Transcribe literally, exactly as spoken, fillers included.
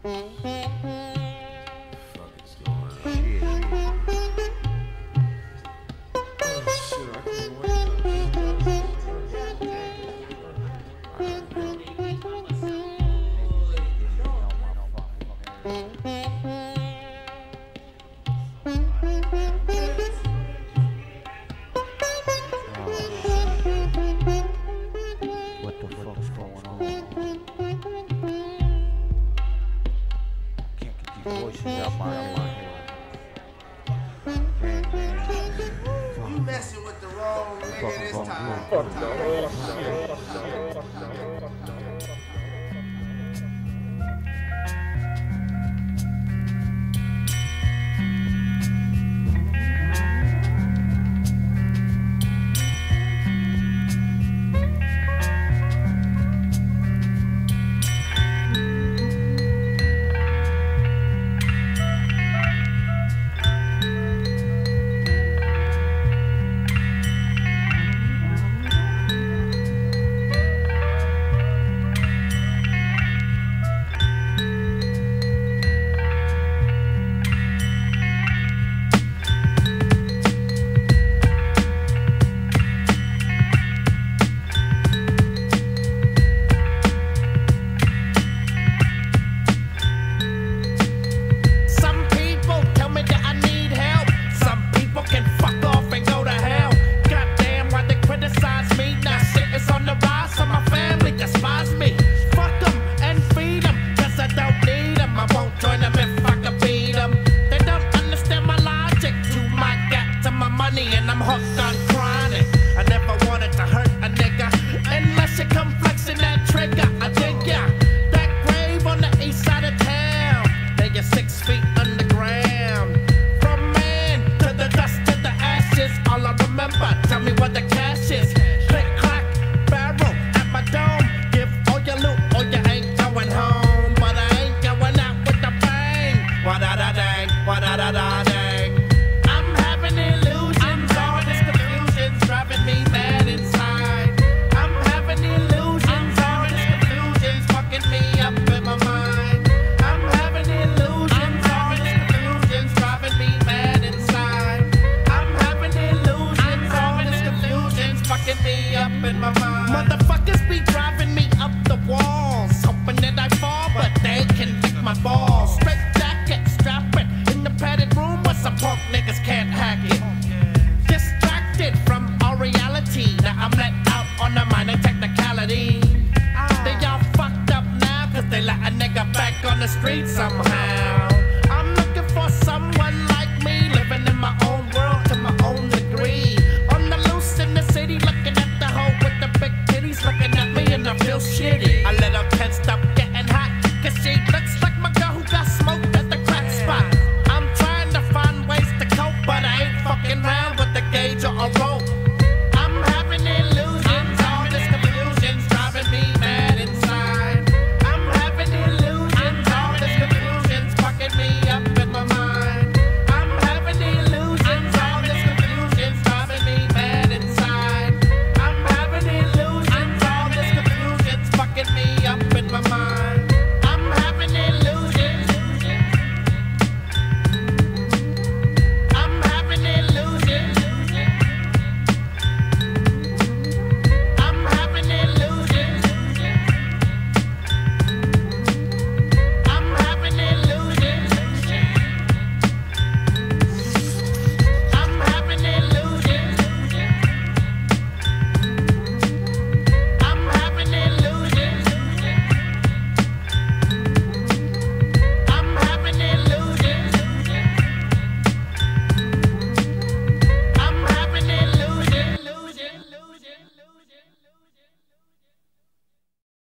Voices out my head. You messing with the wrong nigga this time. And I'm hooked on chronic. I never wanted to hurt a nigga unless you come flexing that trigger. I dig ya. That grave on the east side of town. Then you're six feet underground. From man to the dust to the ashes. All I remember, tell me what the cash is. Click, clack, barrel at my dome. Give all your loot or you ain't going home. But I ain't going out with the bang. Wa-da-da-dang, wa-da-da-da-dang. Motherfuckers be driving me up the walls, hoping that I fall, but they can kick my balls. Straight jacket, strap it in the padded room where some punk niggas can't hack it. Distracted from our reality, now I'm let out on a minor technicality. They all fucked up now, cause they let a nigga back on the street somehow. I'm looking for someone like me, living in my own world to my own degree. On the loose in the city, looking at the hoe with the big titties, looking at me and I feel shitty.